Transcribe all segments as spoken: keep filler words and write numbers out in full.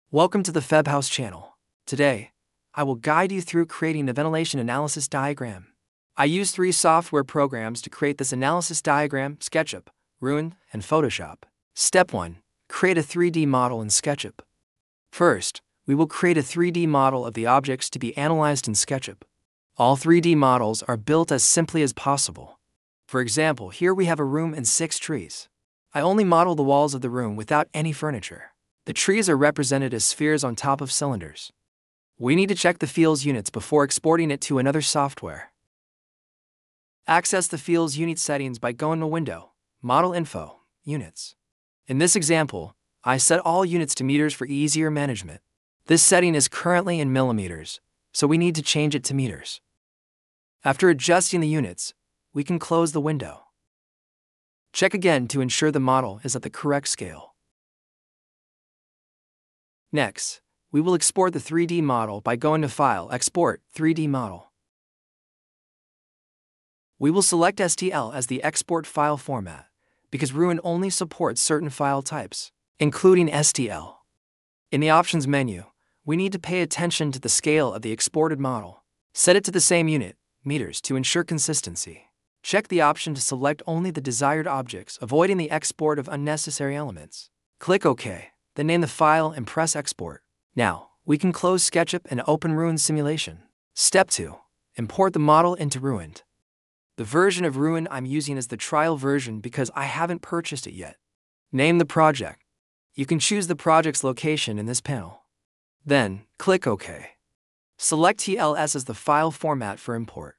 Welcome to the FebHouse channel. Today, I will guide you through creating a ventilation analysis diagram. I use three software programs to create this analysis diagram: SketchUp, Ruin, and Photoshop. Step one. Create a three D model in SketchUp. First, we will create a three D model of the objects to be analyzed in SketchUp. All three D models are built as simply as possible. For example, here we have a room and six trees. I only model the walls of the room without any furniture. The trees are represented as spheres on top of cylinders. We need to check the fields units before exporting it to another software. Access the fields unit settings by going to Window, Model Info, Units. In this example, I set all units to meters for easier management. This setting is currently in millimeters, so we need to change it to meters. After adjusting the units, we can close the window. Check again to ensure the model is at the correct scale. Next, we will export the three D model by going to File, Export, three D Model. We will select S T L as the export file format, because Ruin only supports certain file types, including S T L. In the Options menu, we need to pay attention to the scale of the exported model. Set it to the same unit, meters, to ensure consistency. Check the option to select only the desired objects, avoiding the export of unnecessary elements. Click OK. Then name the file and press Export. Now, we can close SketchUp and open Ruin Simulation. Step two. Import the model into Ruin. The version of Ruin I'm using is the trial version because I haven't purchased it yet. Name the project. You can choose the project's location in this panel. Then, click OK. Select T L S as the file format for import.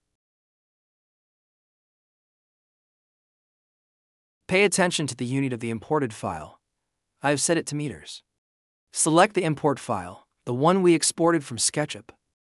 Pay attention to the unit of the imported file. I have set it to meters. Select the import file, the one we exported from SketchUp.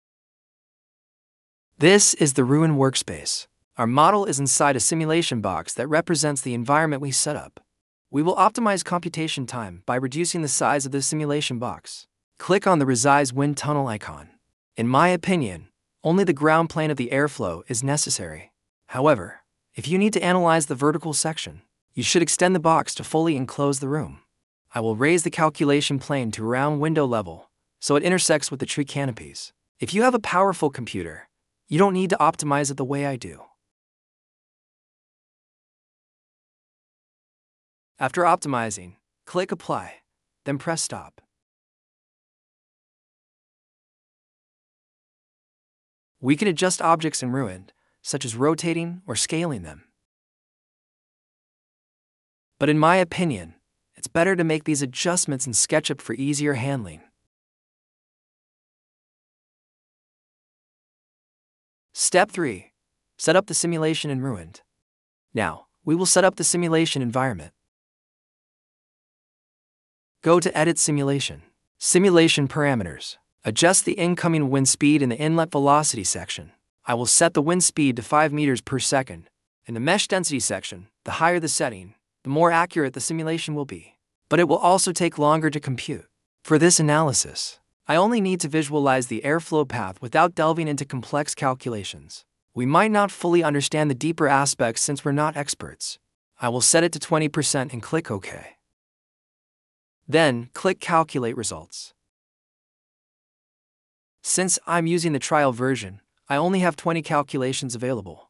This is the Ruin workspace. Our model is inside a simulation box that represents the environment we set up. We will optimize computation time by reducing the size of the simulation box. Click on the Resize Wind Tunnel icon. In my opinion, only the ground plane of the airflow is necessary. However, if you need to analyze the vertical section, you should extend the box to fully enclose the room. I will raise the calculation plane to around window level, so it intersects with the tree canopies. If you have a powerful computer, you don't need to optimize it the way I do. After optimizing, click Apply, then press Stop. We can adjust objects in Ruin, such as rotating or scaling them. But in my opinion, it's better to make these adjustments in SketchUp for easier handling. Step three. Set up the simulation in Ruin. Now, we will set up the simulation environment. Go to Edit Simulation. Simulation Parameters. Adjust the incoming wind speed in the inlet velocity section. I will set the wind speed to five meters per second. In the mesh density section, the higher the setting, the more accurate the simulation will be. But it will also take longer to compute. For this analysis, I only need to visualize the airflow path without delving into complex calculations. We might not fully understand the deeper aspects since we're not experts. I will set it to twenty percent and click OK. Then, click Calculate Results. Since I'm using the trial version, I only have twenty calculations available.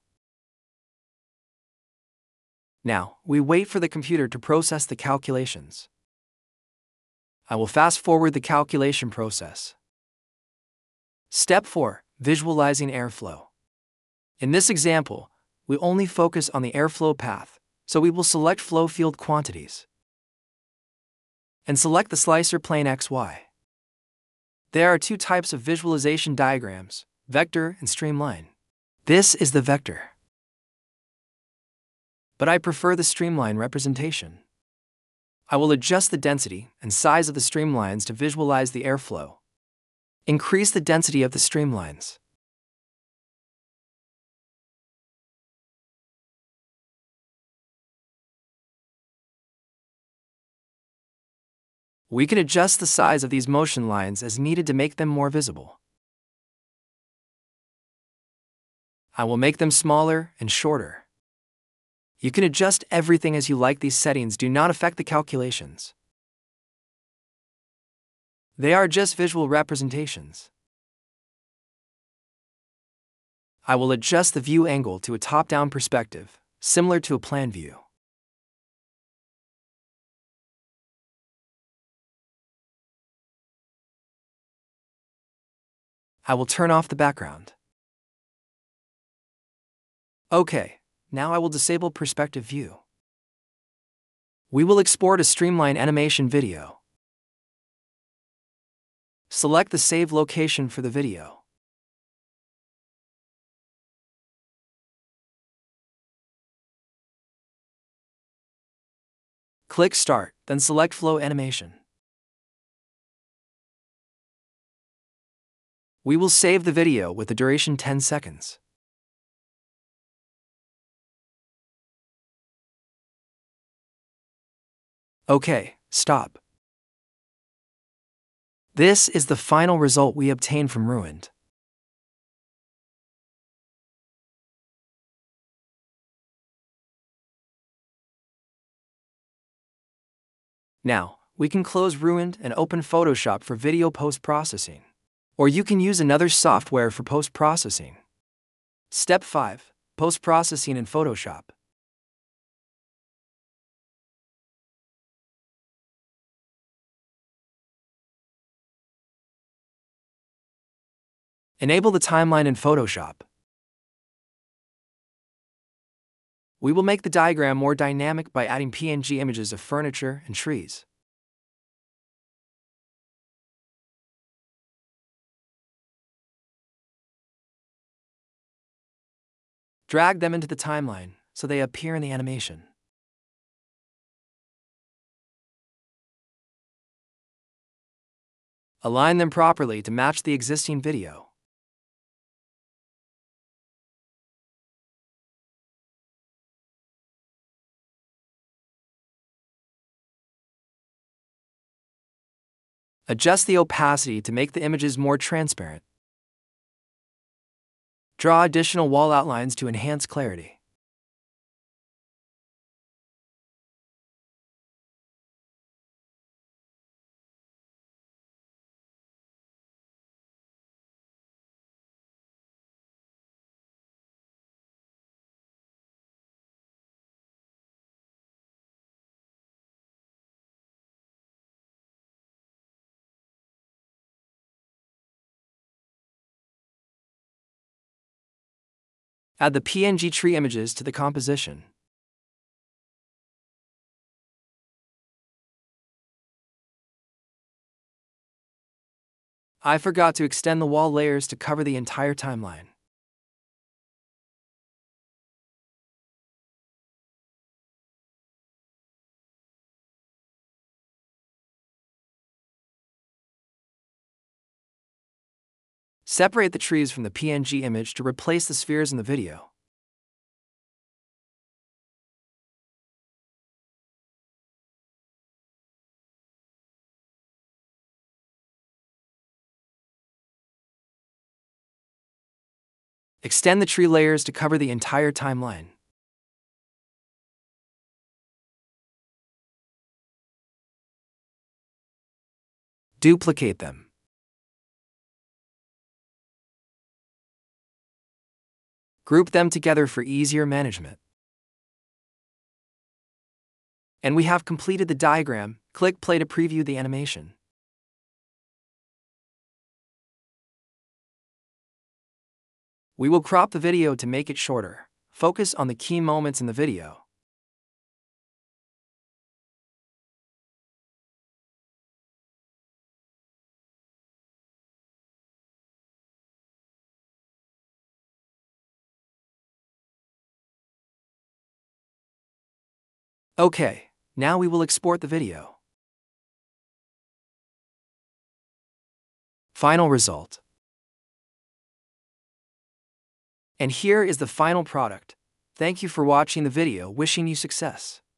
Now, we wait for the computer to process the calculations. I will fast forward the calculation process. Step four. Visualizing airflow. In this example, we only focus on the airflow path, so we will select flow field quantities. And select the slicer plane X Y. There are two types of visualization diagrams, vector and streamline. This is the vector. But I prefer the streamline representation. I will adjust the density and size of the streamlines to visualize the airflow. Increase the density of the streamlines. We can adjust the size of these motion lines as needed to make them more visible. I will make them smaller and shorter. You can adjust everything as you like. These settings do not affect the calculations. They are just visual representations. I will adjust the view angle to a top-down perspective, similar to a plan view. I will turn off the background. Okay, now I will disable perspective view. We will export a streamline animation video. Select the save location for the video. Click Start, then select Flow Animation. We will save the video with the duration ten seconds. Okay, stop. This is the final result we obtained from Ruined. Now, we can close Ruined and open Photoshop for video post-processing. Or you can use another software for post-processing. Step five. Post-processing in Photoshop. Enable the timeline in Photoshop. We will make the diagram more dynamic by adding P N G images of furniture and trees. Drag them into the timeline so they appear in the animation. Align them properly to match the existing video. Adjust the opacity to make the images more transparent. Draw additional wall outlines to enhance clarity. Add the P N G tree images to the composition. I forgot to extend the wall layers to cover the entire timeline. Separate the trees from the P N G image to replace the spheres in the video. Extend the tree layers to cover the entire timeline. Duplicate them. Group them together for easier management. And we have completed the diagram. Click play to preview the animation. We will crop the video to make it shorter. Focus on the key moments in the video. Okay, now we will export the video. Final result. And here is the final product. Thank you for watching the video. Wishing you success.